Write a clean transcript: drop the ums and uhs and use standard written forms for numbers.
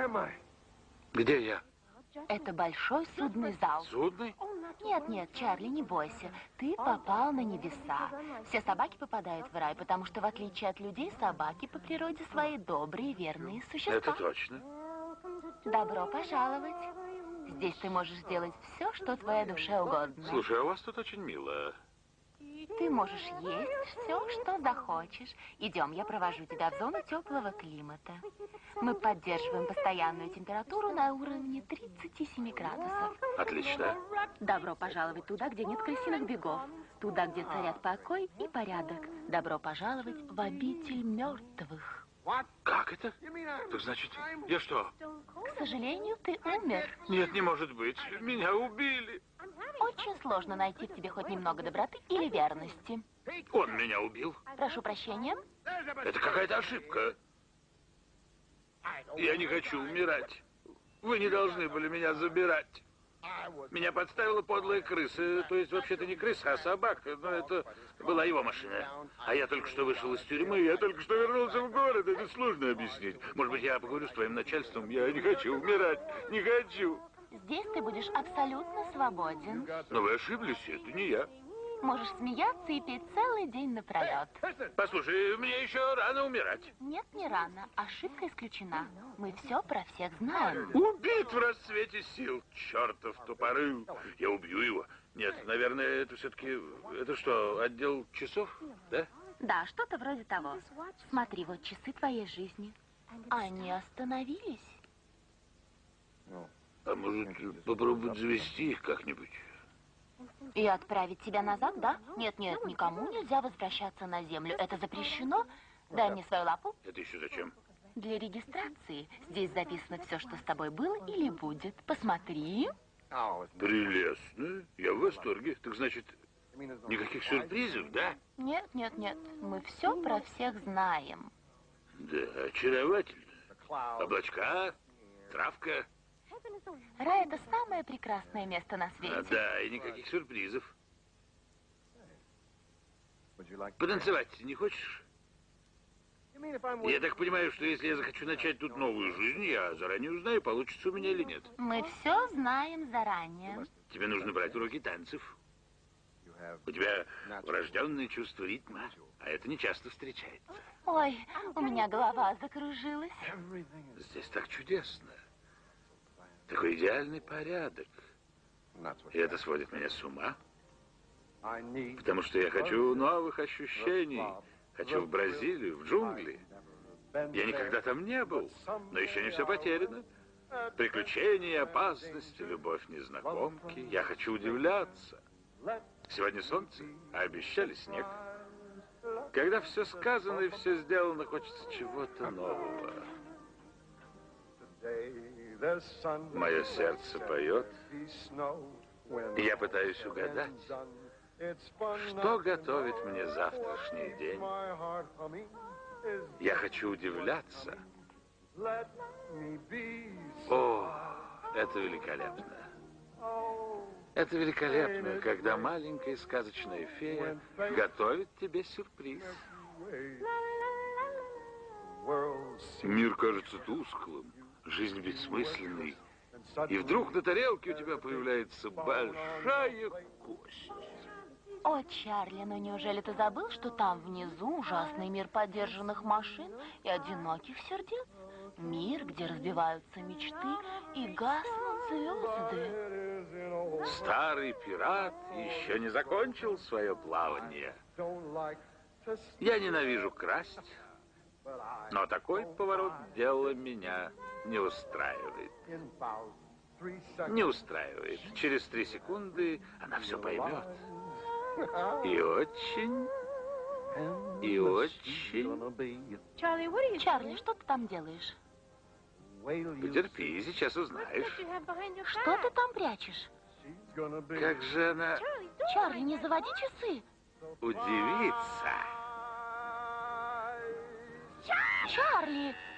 Где я? Это большой судный зал. Судный? Нет, нет, Чарли, не бойся. Ты попал на небеса. Все собаки попадают в рай, потому что, в отличие от людей, собаки по природе своей добрые, верные существа. Это точно. Добро пожаловать. Здесь ты можешь сделать все, что твоей душе угодно. Слушай, а у вас тут очень мило. Ты можешь есть все, что захочешь. Идем, я провожу тебя в зону теплого климата. Мы поддерживаем постоянную температуру на уровне 37 градусов. Отлично. Добро пожаловать туда, где нет крысиных бегов. Туда, где царят покой и порядок. Добро пожаловать в обитель мертвых. Как это? Так значит, я что? К сожалению, ты умер. Нет, не может быть. Меня убили. Очень сложно найти в тебе хоть немного доброты или верности. Он меня убил. Прошу прощения. Это какая-то ошибка. Я не хочу умирать. Вы не должны были меня забирать. Меня подставила подлая крыса. То есть, вообще-то не крыса, а собака. Но это была его машина. А я только что вышел из тюрьмы, я только что вернулся в город. Это сложно объяснить. Может быть, я поговорю с твоим начальством. Я не хочу умирать. Не хочу. Здесь ты будешь абсолютно свободен. Но вы ошиблись, это не я. Можешь смеяться и петь целый день напролет. Послушай, мне еще рано умирать. Нет, не рано. Ошибка исключена. Мы все про всех знаем. Убит в расцвете сил. Чертов тупорыл. Я убью его. Нет, наверное, это все-таки... Это что, отдел часов? Да? Да, что-то вроде того. Смотри, вот часы твоей жизни. Они остановились. А может, попробовать завести их как-нибудь? И отправить тебя назад, да? Нет, нет, никому нельзя возвращаться на землю. Это запрещено. Дай мне свою лапу. Это еще зачем? Для регистрации. Здесь записано все, что с тобой было или будет. Посмотри. Прелестно. Я в восторге. Так значит, никаких сюрпризов, да? Нет, нет, нет. Мы все про всех знаем. Да, очаровательно. Облачка, травка. Рай — это самое прекрасное место на свете. Да, и никаких сюрпризов. Потанцевать не хочешь? Я так понимаю, что если я захочу начать тут новую жизнь, я заранее узнаю, получится у меня или нет. Мы все знаем заранее. Тебе нужно брать уроки танцев. У тебя врожденное чувство ритма, а это не часто встречается. Ой, у меня голова закружилась. Здесь так чудесно. Такой идеальный порядок. И это сводит меня с ума. Потому что я хочу новых ощущений. Хочу в Бразилию, в джунгли. Я никогда там не был, но еще не все потеряно. Приключения, опасности, любовь незнакомки. Я хочу удивляться. Сегодня солнце, а обещали снег. Когда все сказано и все сделано, хочется чего-то нового. Мое сердце поет, и я пытаюсь угадать, что готовит мне завтрашний день. Я хочу удивляться. О, это великолепно. Это великолепно, когда маленькая сказочная фея готовит тебе сюрприз. Мир кажется тусклым, жизнь бессмысленной. И вдруг на тарелке у тебя появляется большая кость. О, Чарли, ну неужели ты забыл, что там внизу ужасный мир подержанных машин и одиноких сердец? Мир, где разбиваются мечты и гаснут звезды. Старый пират еще не закончил свое плавание. Я ненавижу красть, но такой поворот дела меня не устраивает. Не устраивает. Через 3 секунды она все поймет. И очень... Чарли, что ты там делаешь? Потерпи, сейчас узнаешь. Что ты там прячешь? Как же она Чарли, не заводи часы. удивится. Чарли!